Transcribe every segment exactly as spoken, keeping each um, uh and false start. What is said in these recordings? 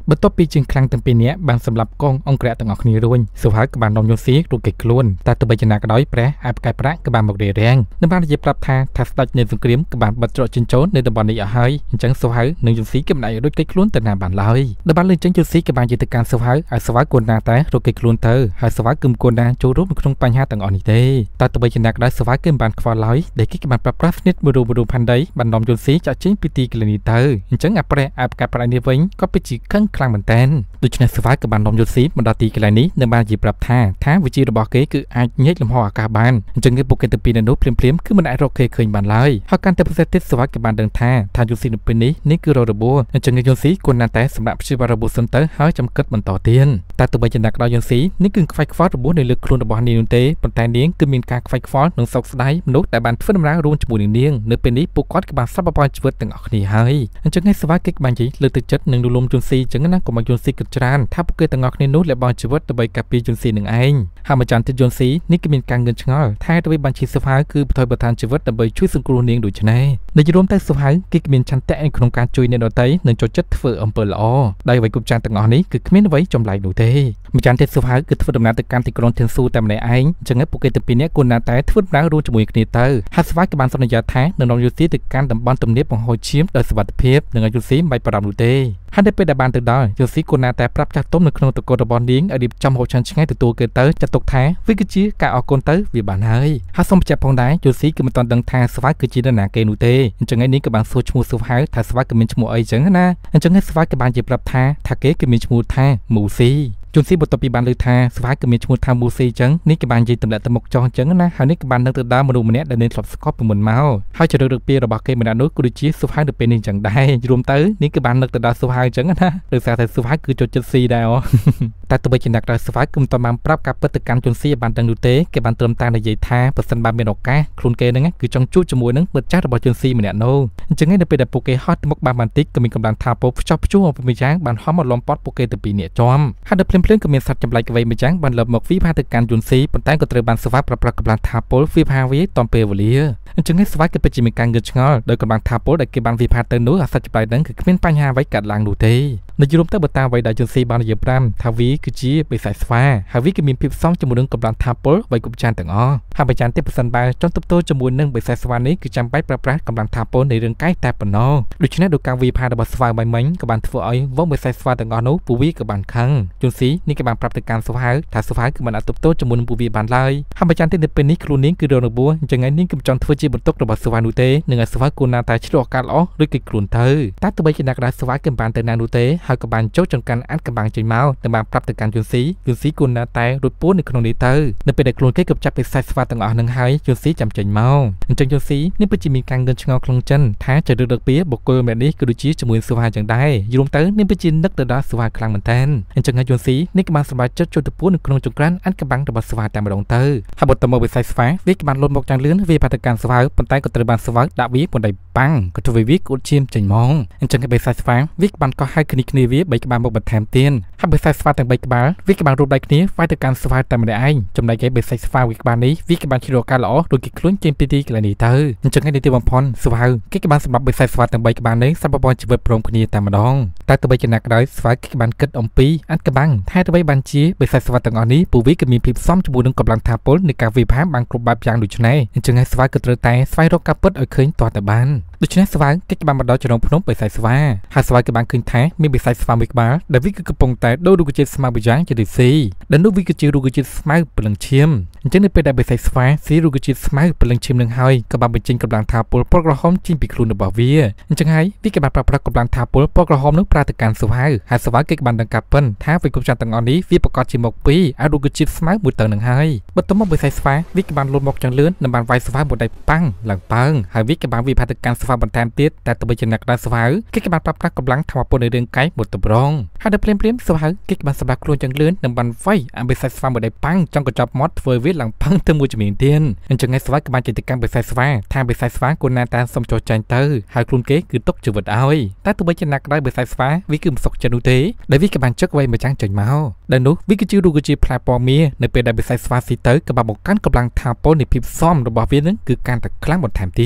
បន្ទាប់ពីជាងខ្លាំងទាំងពីរនាក់បានសម្លាប់កងអង្គរៈទាំងអស់គ្នារួចសុហើយក៏បាននាំយន្តស៊ីរួចគេខ្លួនតែទោះបីជាណាក៏ដោយព្រះអាផ្កាយប្រាក់ក៏បានមករារាំងនិងបាននិយាយប្រាប់ថាថាស្ដេចនៃសង្គ្រាមក៏បានបិទច្រកចិញ្ចោនៅតំបន់នេះអស់ហើយអញ្ចឹងសុហើយនឹងយន្តស៊ីក៏មិនអាចរួចគេខ្លួនទៅណាបានឡើយដែលបានលើចេញយន្តស៊ីក៏បាននិយាយទៅកាន់សុហើយឲ្យសុហើយគួរណាតែរួចគេខ្លួនទៅហើយសុហើយគឺមិនគួរណាចូលរួមក្នុងបញ្ហាទាំងអស់នេះទេតែទោះបីជាណាក៏ដោយសុហើយគឺមិនបានខ្វល់ឡើយដែលគេក៏បានប្រាប់ប្រាស់ស្និទ្ធមួយរូបមួយរូបផាន់ដីបាននាំយន្តស៊ីចាក់ចេញពីទីកន្លែងនេះទៅអញ្ចឹងអាព្រះអាផ្កាយប្រាក់នេះវិញក៏ពិតជាខឹងខ្លាំងមែនតើដូច្នេះសុហើយក៏បាននាំយន្តស៊ីមកដល់ទីកន្លែងនេះនិងបាននិយាយប្រាប់ថាថាវិជារបស់គេគឺអាចញែកលំហអាកាសបានអញ្ចឹងគេពួកគេទៅពីនៅនោះភ្លាមៗគឺមិនអាចរកគេឃើញបានឡើយហើយកាន់តែពិសេសទៀតសុហើយក៏បានដឹងថាថាយន្តស៊ីនៅពេលនេះនេះគឺររបួសអញ្ចឹងយន្តស៊ីគួរណាស់តែសម្រាប់ព្យាបាលរបួសសិនទៅហើយចំកិតបន្តទៀតតែទោះបីជាណាក់ដល់យន្តស៊ីនេះគឺខ្វាយខ្វល់របួសនៅលើខ្លួនរបស់នាងនោះទេប៉ុន្តែនាងគឺមានការខ្វាយខ្វល់និងសោកស្ដាយមនុស្សដែលបានធ្វើដំណើររួមជាមួយនឹងនាងនៅពេលនេះពួកគាត់ក៏បានស្លាប់បបជីវិតទាំងអស់គ្នាហើយអញ្ចឹងឯសុហើយគេក៏បាននិយាយលើកទឹកចិត្តនិងលំយន្តស៊ីអញ្ចឹងណាកុំឲ្យយន្តស៊ីគិតច្រើនថាពួកគេទាំងអស់គ្នានោះលះបង់ជីវិតដើម្បីការពារយន្តស៊ីនឹងឯងហើយម្ចាស់ទីយន្តស៊ីនេះគឺមានការងឿនឆ្ងល់ថាទៅបានជាសុហើយគឺបន្ថយបន្តានជីវិតដើម្បីជួយសង្គ្រោះនាងដូចនេះនៅជារួមតែសុហើយគេក៏មានឆន្ទៈក្នុងការជួយអ្នកដទៃនិងចូលចិត្តធ្វើអំពើល្អដោយអ្វីគ្រប់ចាស់ទាំងអស់នេះគឺគ្មានអ្វីចម្លែកនោះទេម្ចាស់ទីសុហើយគឺធ្វើដំណើរទៅកាន់ទីក្រុងធានស៊ូតែម្នាក់ឯងអញ្ចឹងពួកគេទាំងពីរនាក់គួរណាតែធ្វើដំណើររួមជាមួយគ្នាទៅហើយសុហើយក៏បានសន្យាថានឹងនាំយន្តស៊ីទៅកាន់តំបន់ទំនាបបង្ហូរឈាមដោយសុវត្ថិភាពនិងឲ្យយន្តស៊ីមិនបាច់បារម្ភនោះទេហើយនៅពេលដែលបានទៅដល់យន្តស៊ីគួរណាតែប្រាប់ចាស់ទុំនៅក្នុងតកូលរបស់នាងឲ្យរៀបចំហូបឆាន់ឆ្ងាញ់ទទួលគេទៅចាត់ទុកថាវាគឺជាការអរគុណទៅវាបានហើយហើយសូមបញ្ជាក់ផងដែរយន្តស៊ីគឺមិនទាន់ដឹងថាសុហើយគឺជានរណាគេនោះទេអញ្ចឹងឯនេះក៏បានសួរឈ្មោះសុហើយថាសុហើយក៏មានឈ្មោះអីចឹងណាអញ្ចឹងឯសុហើយក៏បានជាប្រាប់ថាថាគេគឺមានឈ្មោះថាមូស៊ីយន្តស៊ីបន្ទាប់ពីបានលើថាសុហើយក៏មានឈ្មោះថាមូស៊ីអញ្ចឹងនេះក៏បាននិយាយតម្លាក់ទៅមុខចោះអញ្ចឹងណាហើយនេះក៏បាននឹកទៅដល់មនុស្សម្នាក់ដែលមានធ្លាប់ស្គាល់ពីមុនមកហើយជ្រើសរើសពីរបស់គេម្នាក់នោះក៏ដូចជាសុហើយនៅពេលនេះអញ្ចឹងដែររួមទៅនេះក៏បាននឹកទៅដល់សុហើយអញ្ចឹងណាដោយសារតែសុហើយគឺចូលចិត្តស៊ីដែរអូតែទោះបីជាអ្នកដល់សុហើយគឺមិនទាន់បានប្រាប់ការពិតទៅកាន់យន្តស៊ីឲ្យបានដឹងនោះទេគេបានត្រឹមតែនិយាយថាប្រសិនបើមានឱកាសខ្លួនគេនឹងគឺចង់ជួបជាមួយនឹងមិត្តចាស់របស់យន្តស៊ីម្នាក់នោះអញ្ចឹងនៅពេលដែលពួកគេហត់ទៅមុខបានបន្តិចក៏មានកម្លាំងថាពោខ្ចោះខ្ជួសពីម្យ៉ាងបានហមមកលំពត់ពួកគេទៅពីអ្នកចំហើយដល់ភ្លាមៗក៏មានសត្វចម្លែកអ្វីម្យ៉ាងបានលើបមកវិភាទៅកាន់យន្តស៊ីប៉ុន្តែក៏ត្រូវបានសុហើយប្រព្រឹត្តកម្លាំងថាពលវិភាវាតំពេលវេលាអញ្ចឹងសុហើយក៏ពិតជាមានការងឿងឆ្ងល់ដោយកម្លាំងថាពលដែលគេបានវិភាទៅនោះអាសត្វចម្លែកហ្នឹងគឺគ្មានបញ្ហាអ្វីកើតឡើងនោះទេនៅយរួមទៅបើតាមអ្វីដែលយន្តស៊ីបាននិយាយប្រាំថាវាគឺជាបិសាចស្វាហើយវាក៏មានភាពសមជាមួយនឹងកម្លាំងថាពលអ្វីគ្រប់ចានទាំងអស់ហើយបច្ចានទៀតប្រសិនបើចង់ទប់ទល់ជាមួយនឹងបិសាចស្វានេះគឺចាំបាច់ប្រើប្រាស់កម្លាំងថាពលនៃរឿងកាយតែប៉ុណ្ណោះដូច្នេះដោយការវិភារបស់ស្វាបៃមិញក៏បានធ្វើឲ្យវងបិសាចស្វាទាំងអស់នោះពួកវាក៏បានខឹងយន្តស៊ីនេះក៏បានប្រាប់ទៅកាន់សុហើយថាសុហើយគឺមិនអាចទប់ទល់ជាមួយនឹងពួកវាបានឡើយហើយបច្ចានទៀតនៅពេលនេះខ្លួននាងគឺរងរបួសអញ្ចឹងឯងនាងគឺមិនចង់ធ្វើជាបន្ទុករបស់សុហើយនោះទេនឹងឲ្យសុហើយគួរណាតែឆ្លោះឱកាសល្អឬគេខ្លួនទៅតែទោះបីជាអ្នកដែលសុហើយគឺមិនបានទៅណានោះទេហើយក៏បានចូលចង្កាន់អានកំបាំងចេញមកតែបានប្រាប់ទៅកាន់យន្តស៊ីយន្តស៊ីគួរណាតែរួចពួននៅក្នុងនេះទៅនៅពេលដែលខ្លួនគេកំចាត់បិសាចស្វាទាំងអស់នឹងហើយយន្តស៊ីចាំចេញមកអញ្ចឹងយន្តស៊ីនេះពិតជាមានការងឿងឆ្ងល់ក្នុងចិនថាจะរឹកពីបុគ្គលម្នាក់នេះក៏ដូចជាជាមួយសុហើយចឹងដែរយល់ទៅនេះពិតជានឹកទៅដល់សុហើយខ្លាំងមែនតើអញ្ចឹងយន្តស៊ីនេះក៏បានសម្រេចចិត្តចូលទៅពួននៅក្នុងចង្ក្រានអានកំបាំងរបស់សុហើយតែម្ដងទៅហើយបន្តមកបិសាចស្វាវាក៏បានលុតមកយ៉ាងលឿនវាបាត់ទៅកាន់សុហើយប៉ុន្តែក៏ត្រូវបានសុហើយដាក់វាបណ្ដៃប៉ាំងក៏ធ្វើវាគួតឈាមចេញមកអញ្ចឹងបិសាចស្វាវាក៏បានកោះហៅគ្នាគ្នាវាបីក្បាលមកបន្ថែមទៀតហើយបិសាចស្វាទាំងបីក្បាលវាក៏បានរូបដៃគ្នាវាយទៅកាន់សុហើយតែម្នាក់ឯងចំណែកឯបិសាចស្វាវាក្បាលនេះវាក៏បានជ្រោកការល្អដូចគេខ្លួនចេញពីទីកន្លែងនេះទៅអញ្ចឹងឯនេះទីបំផុតសុហើយគេក៏បានសម្រាប់បិសាចស្វាទាំងបីក្បាលនេះសម្រាប់បងជីវិតព្រមគ្នាតែម្ដងតែទៅបីចំណាក់ដោយសុហើយគេក៏បានគិតអំពីអាត់កំបាំងថាទៅបីបានជាបិសាចស្វាទាំងអស់នេះពួកវាក៏មានភាពសមជាមួយនឹងកម្លាំងថាពលនៃការវិភាគបានគ្រប់បែបយ៉ាងដូចនេះអញ្ចឹងឯសុហើយក៏ត្រូវតែស្វែងរកការពិតឲ្យឃើញទាល់តែបានដូច្នេះសុហើយគេក៏បានមកដល់ចំណុចភ្នំបិសាចស្វាហើយសុហើយក៏បានឃើញថាមានបិសាចស្វាមួយក្បាលដែលវាគឺកំពុងតែដូររុក្ខជាតិស្មៅម្យ៉ាងជាដូចស៊ីដែលនោះវាគឺជារុក្ខជាតិស្មៅព្រលឹងឈាមអញ្ចឹងនៅពេលដែលបិសាចស្វាស៊ីរុក្ខជាតិស្មៅព្រលឹងឈាមនឹងហើយក៏បានបញ្ចេញកម្លាំងថាពលពណ៌ក្រហមចេញពីខ្លួនរបស់វាអញ្ចឹងហើយវាក៏បានប្រើប្រាស់កម្លាំងថាពលពណ៌ក្រហមនោះប្រើទៅកាន់សុហើយហើយសុហើយគេក៏បានដឹងការពិនថាវិគុំចាន់ទាំងអស់នេះវាប្រកាសជាមកពីអារុក្ខជាតិស្មៅមួយតើនឹងហើយបន្ទាប់មកបិសាចស្វាវាក៏បានលុតមកយ៉ាងលឿននិងបានវាយសុហើយមួយដៃប៉ាំងឡើងប៉ើងហើយវាក៏បានវិភាគទៅកាន់សុហើយបន្ថែមទៀតតែទៅបីចំណាក់ដល់សុហើយគេក៏បានប្រើប្រាស់កម្លាំងថាពលនៃរឿងកាយមួយតម្រងហើយដល់ភ្លាមភ្លាមសុហើយគេក៏បានសម្រាប់ខ្លួនយ៉ាងលឿននិងបានវាយអាបិសាចស្វាមួយដៃប៉ាំងចង់កញ្ចប់មាត់ធ្វើវាឡើងប៉ាំងទៅមួយជំនាញទៀតអញ្ចឹងឯសុហើយក៏បានចេញទៅកាន់បិសាចស្វាថាបិសាចស្វាគួរណាតែសុំចោះចាញ់ទៅហើយខ្លួនគេគឺទុកជីវិតឲ្យតែទៅបីចំណាក់ដល់បិសាចស្វាវាគឺមិនសុខចិត្តនោះទេដែលវាក៏បានជឹកវៃម្ចាំងចេញមកដែលនោះវាគឺជារុក្ខជាតិផ្លែពណ៌មាសនៅពេលដែលបិសាចស្វាស៊ីទៅក៏បានបង្កើនកម្លាំងថាពលនៃភាពសមរបស់វានឹងគឺកាន់តែខ្លាំងបន្ថែមទៀត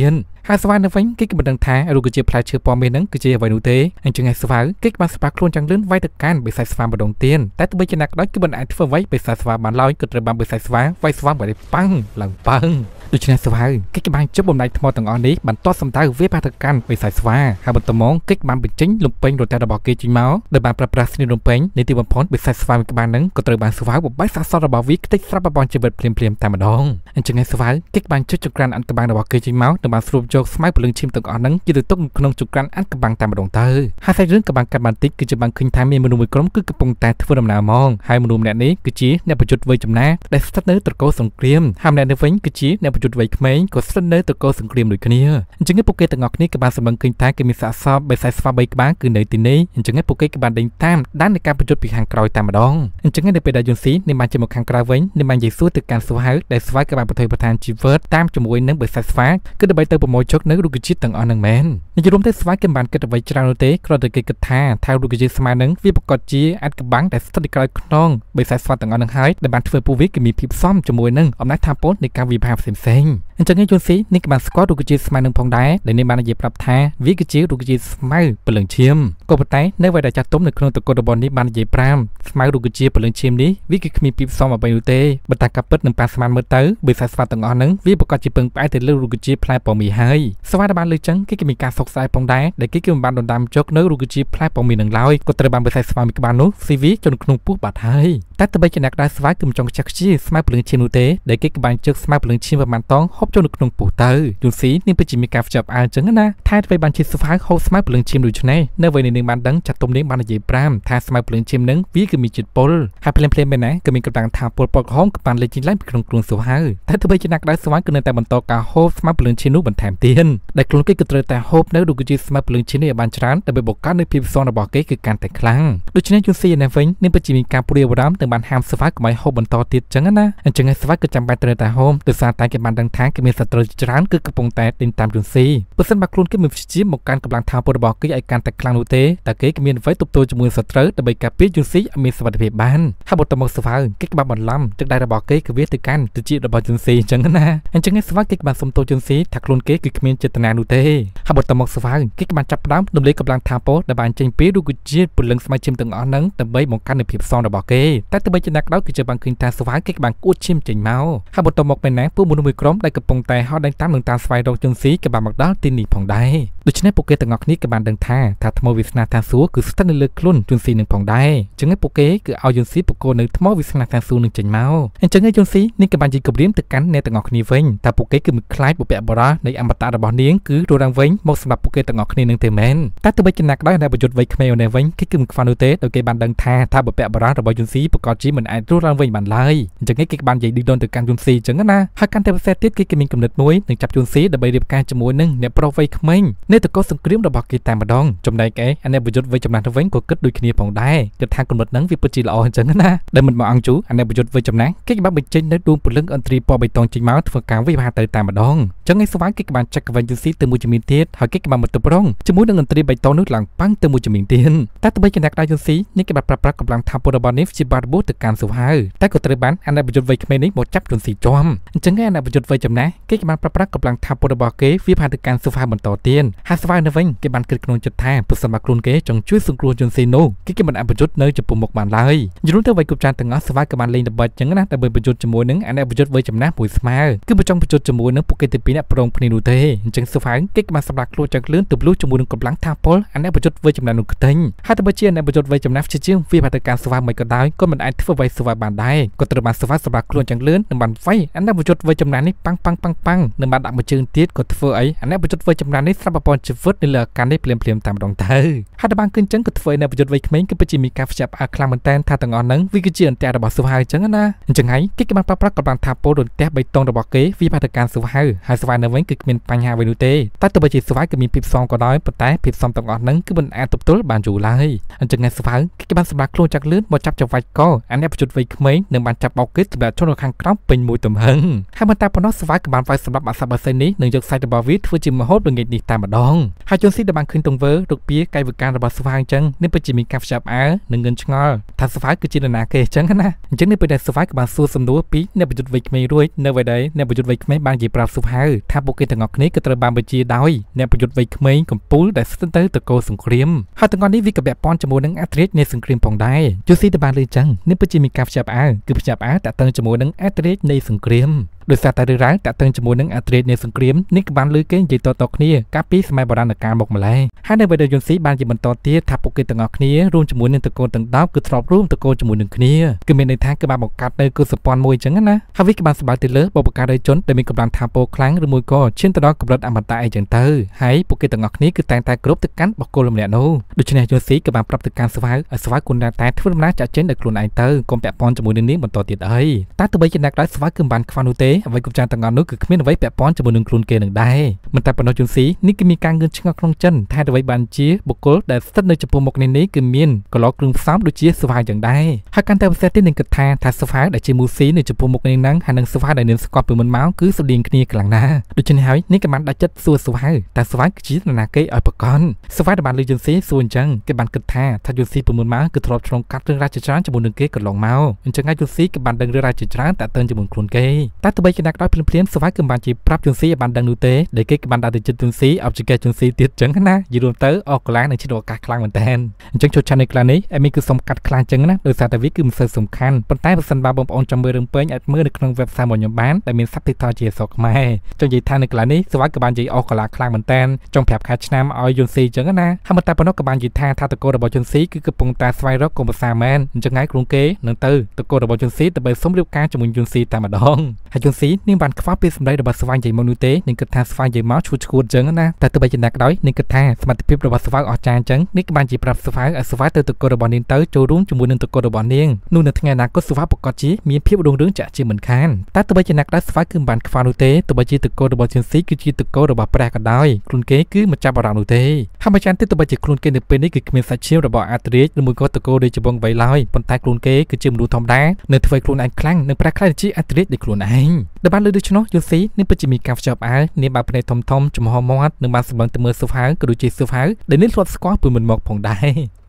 ហើយស្វានៅវិញគេក៏មិនដឹងថារូបជាផ្លែឈើពណ៌មាសហ្នឹងគឺជាអ្វីនោះទេអញ្ចឹងឯស្វាគេបានស្វាខ្លួនយ៉ាងលឿនវាយទៅកាន់បិសាចស្វាម្ដងទៀតតែទោះបីជាណាក៏ដោយគឺមិនអាចធ្វើអ្វីបិសាចស្វាបានឡើយក៏ត្រូវបានបិសាចស្វាវាយស្វាមកតែប៉ាំងឡើងប៉ាំងដូច្នេះស្វាគេក៏បានជប់បំណែកថ្មទាំងអស់នេះបានតតសំដៅវាបាទៅកាន់បិសាចស្វាហើយបន្តមកគេបានបញ្ចេញលំពេញរត់តែរបស់គេចេញមកដោយបានប្រើប្រាស់ស្នីលំពេញនៃទីបំផុតបិសាចស្វាមួយក្បាលហ្នឹងក៏ត្រូវបានស្វាបំបីសាសរបស់វាខ្ទេចស្រាប់បបជីវិតភ្លាមភ្លាមតែម្ដងអញ្ចឹងឯស្វាគេបានជិះចក្រានអន្តកបាំងរបស់គេចេញមកដើម្បីស្រូបយកស្មៅពលឹងឈាមទាំងអស់ហ្នឹងជាទៅទុកក្នុងចក្រានអន្តកបាំងតែម្ដងទៅហើយសាច់រឿងក៏បានកាត់បានតិចគឺជាបានឃើញថាមានមនុស្សមួយក្រុមគឺកំពុងតែធ្វើដំណើរមកហើយមនុស្សម្នាក់នេះគឺជាអ្នកប្រយុទ្ធវ័យចំណាស់ដែលស្ថិតនៅត្រកូលសង្គ្រាមហើយម្នាក់នេះវិញគឺជាអ្នកប្រយុទ្ធវ័យក្មេងក៏ស្ថិតនៅត្រកូលសង្គ្រាមដូចគ្នាអញ្ចឹងពួកគេទាំងអស់គ្នាក៏បានសម្លឹងឃើញថាគេមានសាកសពបិសាចស្វាបីក្បាលគឺនៅទីនេះអញ្ចឹងពួកគេក៏បានដេញតាមដាននៃការប្រយុទ្ធពីខាងក្រោយតែម្ដងអញ្ចឹងនៅពេលដែលយន្តស៊ីនេះបានចេញមកខាងក្រៅវិញនេះបាននិយាយសួរទៅកាន់ស្វាហើយដែលស្វាក៏បានប្រថុយប្រឋានជីវិតតាមជាមួយនឹងបិសាចស្វាគឺដើម្បីទៅប្រមូលជោគនៅរុក្ខជាតិទាំងអស់ហ្នឹងមែននិយាយរួមទៅស្វាគេមិនបានគិតអ្វីច្រើននោះទេគ្រាន់តែគេគិតថាថារុក្ខជាតិស្វាហ្នឹងវាប្រកាសជាអាចកបាំងដែលស្ថិតនៅក្រោយខ្នងបិសាចស្វាទាំងអស់ហ្នឹងហើយដែលបានធ្វើពួកវាគេមានភាពសមជាមួយនឹងអំណាចថាពលនៃការវិភាគផ្សេងៗអញ្ចឹងយន្តស៊ីនេះក៏បានស្គាល់រុក្ខជាតិស្មៅនឹងផងដែរដែលនេះបាននិយាយប្រាប់ថាវាគឺជារុក្ខជាតិស្មៅពលឹងឈាមក៏ប៉ុន្តែនៅពេលដែលចាស់ទុំនៅក្នុងតកូលរបស់នេះបាននិយាយប្រាំស្មៅរុក្ខជាតិពលឹងឈាមនេះវាគឺគ្មានភាពសមអ្វីនោះទេបើតែការពិតនឹងប៉ាស្មានមើលទៅបិសាចស្វាទាំងអស់ហ្នឹងវាប្រកាសជាពឹងផ្អែកទៅលើរុក្ខជាតិផ្លែពមីហើយស្វាដែលបានលើចឹងគេក៏មានការសោកស្ដាយផងដែរដែលគេគឺមិនបានដណ្ដើមជោគនៅរុក្ខជាតិផ្លែពមីនឹងឡើយក៏ត្រូវបានបិសាចស្វាមួយក្បាលនោះស៊ីវីចូលក្នុងពោះបាត់ហើយតែទោះបីជាអ្នកដែលស្វាគឺមិនចង់ចាក់ខ្ជិលស្មៅពលឹងឈាមនោះទេដែលគេក៏បានជើកស្មៅពលឹងឈាមប្រមាណតងហូបចូលនៅក្នុងពោះទៅយន្តស៊ីនេះពិតជាមានការភ្ជាប់អាលចឹងណាថាអ្វីបានជាស្វាហូបស្មៅពលឹងឈាមដូចនេះនៅវ័យនេះនឹងបានដឹងចាត់ទុំនេះបាននិយាយប្រាំថាស្មៅពលឹងឈាមនឹងវាគឺមានជាតិពុលហើយភ្លាមភ្លាមមែនណាក៏មានកម្លាំងថាពុលពណ៌ក្រហមក៏បានលេចចេញឡើងពីក្នុងខ្លួនស្វាតែទោះបីជាអ្នកដែលស្វាគឺនៅតែបន្តការហូបស្មៅពលឹងឈាមនោះបន្ថែមទៀតដែលខ្លួនគេក៏ត្រូវតែហូបនៅរុក្ខជាតិស្មៅពលឹងឈាមនេះឲ្យបានច្រើនដើម្បីបង្កើននូវភាពស៊ាំរបស់គេគឺកាន់តែខ្លាំងដូច្នេះយន្តស៊ីនៅវិញនេះពិតជាមានការព្រួយបារម្ភទាំងបានហាមស្វាកុំឲ្យហូបបន្តទៀតចឹងណាអញ្ចឹងស្វាក៏ចាំបាច់ត្រូវតែហូបដោយសារតែគេបានដឹងថាគេមានសត្រូវច្រើនគឺកំពុងតែទិញតាមយន្តស៊ីបើសិនបើខ្លួនគេមានវិជ្ជាមកកាន់កម្លាំងថាពលរបស់គេឲ្យកាន់តែខ្លាំងនោះទេតែគេក៏មានអ្វីទប់ទល់ជាមួយសត្រូវដើម្បីការពារយន្តស៊ីឲ្យមានសុវត្ថិភាពបានហើយបន្តមកស្វាគេក៏បានបន្លំទឹកដៃរបស់គេគឺវាទៅកាន់ទៅជារបស់យន្តស៊ីចឹងណាអញ្ចឹងស្វាគេក៏បានសុំទោសយន្តស៊ីថាខ្លួនគេគឺគ្មានចេតនានោះទេហើយបន្តមកស្វាគេក៏បានចាប់ផ្ដើមរំលែកកម្លាំងថាពលដែលបានចេញពីរុក្ខជាតិពលឹងស្មៅឈាមទាំងអស់ហ្នឹងដើម្បីបង្កើននូវភាពស៊ាំរបស់គេតែទោះបីជាអ្នកដល់គឺជាបានឃើញថាស្វាគេក៏បានគួតឈាមចេញមកហើយបន្តមកពេលណាពួកមនុស្សមួយក្រុមដែលកំពុងតែហោះដេញតាមនឹងតាមស្វែងរកយន្តស៊ីក៏បានមកដល់ទីនេះផងដែរដូច្នេះពួកគេទាំងអស់គ្នាក៏បានដឹងថាថាថ្មវាសនាថាសួរគឺស្ថិតនៅលើខ្លួនយន្តស៊ីនឹងផងដែរអញ្ចឹងពួកគេគឺឲ្យយន្តស៊ីបកគោនៅថ្មវាសនាថាសួរនឹងចេញមកអញ្ចឹងយន្តស៊ីនេះក៏បានជិះគម្រាមទៅកាន់អ្នកទាំងអស់គ្នាវិញតែពួកគេគឺមិនខ្លាចបុព្វបុរសនៃអមតៈរបស់នាងគឺរស់ឡើងវិញមកសម្រាប់ពួកគេទាំងអស់គ្នានឹងទេមែនតែទោះបីជាអ្នកដោយអ្នកប្រយុទ្ធវ័យក្មេងនៅវិញគេគឺមិនខ្វល់នោះទេដោយគេបានដឹងថាថាបុព្វបុរសរបស់យន្តស៊ីប្រកាសជាមិនអាចរស់ឡើងវិញបានឡើយអញ្ចឹងគេក៏បាននិយាយឌីដនទៅកាន់យន្តស៊ីអញ្ចឹងណាហើយកាន់តែពិសេសទៀតគេក៏មានគំនិតមួយនឹងចាប់យន្តស៊ីដើម្បីរៀបការជាមួយនឹងអ្នកប្រុសវ័យក្មេងនៃតកូលសង្គ្រាមរបស់គេតែម្ដងចំណែកឯអ្នកប្រយុទ្ធវ័យចំណាស់ទៅវិញក៏គិតដូចគ្នាផងដែរគិតថាគំនិតហ្នឹងវាពិតជាល្អអញ្ចឹងណាដែលមិនមកអង្គជូអ្នកប្រយុទ្ធវ័យចំណាស់គេក៏បានបញ្ចេញនៅដួងពលឹងអន្ត្រីពណ៌បៃតងចេញមកធ្វើការវិភាគទៅតែម្ដងអញ្ចឹងឯស្វាគេក៏បានចាក់កវិញយន្តស៊ីទៅមួយជំនាញទៀតហើយគេក៏បានមកទប់រងជាមួយនឹងអន្ត្រីបៃតងនោះឡើងប៉ាំងទៅមួយជំនាញទៀតតែទោះបីជាអ្នកដៃយន្តស៊ីនេះគេបានប្រើប្រាស់កម្លាំងថាពលរបស់នេះជាបារបូទៅកាន់ស្វាតែក៏ត្រូវបានអ្នកប្រយុទ្ធវ័យក្មេងនេះមកចាប់យន្តស៊ីជាប់អញ្ចឹងឯអ្នកប្រយុទ្ធវ័យចំណាស់គេក៏បានប្រើប្រាស់កម្លាំងថាពលរបស់គេវាផាទៅកាន់ស្វាបន្តទៀតហើយស្វានៅវិញគេបានគិតក្នុងចិត្តថាប្រសិនបើខ្លួនគេចង់ជួយសង្គ្រោះយន្តស៊ីនោះគេក៏មិនអាចប្រយុទ្ធនៅចំពោះមុខបានឡើយយល់ទៅវ័យគ្រប់ចានទាំងអស់ស្វាក៏បានលេងល្បិចអញ្ចឹងណាដើម្បីប្រយុទ្ធជាមួយនឹងអ្នកប្រយុទ្ធវ័យចំណាស់មួយស្មើគឺមិនចង់ប្រយុទ្ធជាមួយនឹងពួកគេទីពីរអ្នកប្រងគ្នានោះទេអញ្ចឹងស្វាគេក៏បានសម្រាប់ខ្លួនចាក់លឿនទៅលុះជាមួយនឹងកម្លាំងថាពលអ្នកប្រយុទ្ធវ័យចំណាស់នោះខ្ទេញហើយទៅបើជាអ្នកប្រយុទ្ធវ័យចំណាស់ជាជាងវាផាទៅកាន់ស្វាមិនក៏ដោយក៏មិនអាចធ្វើអ្វីស្វាបានដែរក៏ត្រូវបានស្វាសម្រាប់ខ្លួនចាក់លឿននឹងបានវាយអ្នកប្រយុទ្ធវ័យចំណាស់នេះប៉ាំងប៉ាំងប៉ាំងប៉ាំងនឹងបានដាក់មួយជើងទៀតក៏ធ្វើអីអ្នកប្រយុទ្ធវ័យចំណាស់នេះស្រាប់ប្រព័ន្ធជីវិតនៅលើអាការនេះភ្លាមភ្លាមតាមដងទៅហើយតែបានឃើញចឹងក៏ធ្វើឲ្យអ្នកប្រយុទ្ធវ័យក្មេងគឺពិតជាមានការភ្ជាប់អាខ្លាំងមែនតើថាទាំងអស់ហ្នឹងវាគឺជាអន្តៈរបស់ស្វាហើយចឹងណាអញ្ចឹងហើយគេក៏បានប្រើប្រាស់កម្លាំងថាពលរន្ទះបៃតងរបស់គេវាផាទៅកាន់ស្វាហើយហើយស្វានៅវិញគឺគ្មានបញ្ហាអ្វីនោះទេតែទោះបីជាស្វាគឺមានភាពសមក៏ដោយប៉ុន្តែភាពសមទាំងអស់ហ្នឹងគឺមិនអាចទប់ទល់បានយូរឡើយអញ្ចឹងអ្នកស្វាគេក៏បានសម្រាប់ខ្លួនចាក់លឿនមកចាប់ចង្វាច់កអាអ្នកប្រយុទ្ធវ័យក្មេងនឹងបានចាប់បោកគេសម្រាប់ជន់នៅខាងក្រោមពេញមួយទំហឹងហើយមិនតែប៉ុណ្ណោះស្វាกับบ้านไฟสำหรับอาสาบาเซนี้หนึ่งจากไซต์บาวิทฟูจิมโฮดเป็นเงินดีตามมาดองหากจนซีดบังขึ้นตรงเวอร์รูปีไกลวิการระบาดสฟางจังนี่เป็นจิมีการจับอาหนึ่งเงินชงอทัศฟ้าคือจินตนาเกจังนะจังนี่เป็นแต่สฟากับบ้านสู้สมดุลปีเนี่ยเป็นจุดวิกไม่รวยเนี่ยไปได้เนี่ยเป็นจุดวิกไม่บางจีปราบสุภาถ้าโปเกตงอกนี้ก็ตระบางไปจีดอยเนี่ยเป็นจุดวิกไม่กับปูแต่สเตอร์ตะโกสงครามหากตอนนี้วิกับแบบปอนจมูกนังอัตริสในสงครามผ่องได้จูซีดบังเลยจังนี่เป็นจิมีการจับอาคือจับอาแต่เติมจมูกนังอัตริสในสงครามโดยสารตาดื้อร้ายแต่เติมจมูกนังอัตริสในสงครามนี่กับบ้านลือเก่งจีตัวตกนี้กับปีสมัยโบราณกาลบอกมาเลยให้ในใบเดียนซีบ้านจีบันตอเตี้ยทับโปเกตงอกนี้รวมจมูกหนึ่งตะโกนต่างดาวคือทรอบรวมตะโกนจมูกหนึ่งนี้คือเป็นในทางกระบาบอกกัดในคือสปอนมวยจังนะฮาวิกบาลสบายติเลอร์บอกการได้จนแต่มีกำลังทำโปครั้งหรือมวยก็เช่นตลอดกับรถอมตะไอจังเตอร์ให้โปเกตงอกนี้คือแต่งตากรุ๊ปตะกันบอกโกลมเนียโนโดยเฉพาะจนซีกับบางปรับตะการสวายสวายคุณแต่ที่รุ่มน้าจะเช่นในกลุ่มไอเตอร์กลมแปะปอนจมูกหนึ่งนี้บนต่อติดเอ้ยตาตัวใบจะนักได้สวายคือบันควานุเต้ไว้กุญแจต่างงานนู้คือขมิ้นไว้แปะปอนจมูกหนึ่งกลุ่มเกหนึ่งได้มันแต่ปนจนซีนี่ก็มีการเงินชงคลองจันแทนไว้บันจีบุกโกลแต่สตันในจมูกในนี้คือมีนก็ล้อกลุ่มซ้ำโดยจีสวายอย่างได้หากการแต่เซตที่หนึ่งกระทาทัศฟ้าได้จีมูซีในจมูกในนั้นหาหนังสวายได้เน้นสกอร์ปืนมันเมาส์คือสลิงคณีกลางหน้าโดยเฉพาะนี่ก็มันได้จัดส่วนสวายแต่สวายคือจีนาเกยอัลปกอนสวายได้บันเลยจนซีส่วนจังกับบันกระทาถ้าจนซีปืนมันเมาส์คือทรอตรงกัดเรื่องราชจารย์จมูกหนึ่งเกยกับหลงเมาส์มันจะง่ายจนซีกับบันดังเรื่องราชจารย์แต่เติมจมูกคลุนเกยแต่ตัวใบจะนักได้เพี้ยนสวายกับบันจีปรับจนซีบันดังนูเต้ได้เกยกับบันดาดิจิตจนซีเอาจิเกยจนซีติดจังนะยืนเตอร์ออกกลางในชิโดกาคลางเหมือนแทนจังชดชันในกลางนี้ไอ้มีคือสมกัดคลางจังนะโดยสารตวิคือมันสำคัญปัญไตประสันบาบอมออนจำเบอร์เริงเปิ้ลอัดมือในครั้งเว็บไซต์มอนยมบ้านแต่มีซับติดต่อเจียสกมาจงยีทางในกลางนี้สวัสดิ์กับบานจีออกกลางคลางเหมือนแทนจงแผลคาชนามออยยนซีจังนะทำมันตาปนกกับบานจีทางทาตะโกระบอจนซีคือกระปงตาสไวรัสกรมภาษาแมนจังไงกรุงเก๋นังเตอร์ตะโกระบอจนซีแต่ใบสมเรียบการจมูกยนซีตามมาดองให้จนซีนิ่งบานคว้าปีสมัยระบาดสวายใหญ่มนุษย์เต้หนึ่งกระทาสวายใหญ่ม้าชูชูจังนะแต่ตัวใบจะหนักด้อยหนึ่งกระทาสมัติพิบระบาดสวายออกจานจังนี่กับบานจีปรับสวายสวายเตอร์ตะโกระบอนินเตอร์โจรุ่งจมูกหนึ่งตะโกระบอเนียงนู่นในทั้งไงนักก็สวายปกติมีเพียบดวงเรื่องจะจีเหมือนกันแต่ตัวใบจะนักได้สวายคือบันคว้านุเต้ตัวใบจีตะโกระบอจนซีคือจีตะโกระบอแปรกันได้คลุนเก๋คือมาจับบารานุเต้ถ้ามาจันที่ตัวใบจีคลุนเก๋ในเป็นนี่คือเมียสัตเชียวระบออาตริสหรือมือก็ตะโกโดยจะบงใบลอยปนใต้คลุนเก๋คือจิมดูทอมได้ในทวายคลุนไอ้คลั่งในแปรคล้ายจีอาตริสในคลุนไอ้ในบ้านเลยดูชนยนซีนี่เป็นจีมีการจับอาในบ้านเป็นในทอมทอมจมหอมอดในบ้านสมบัติเมื่อสุภาก็ดูจีสุภาเดี๋ยวนี้รถสควอปปืนมันหมกผงได้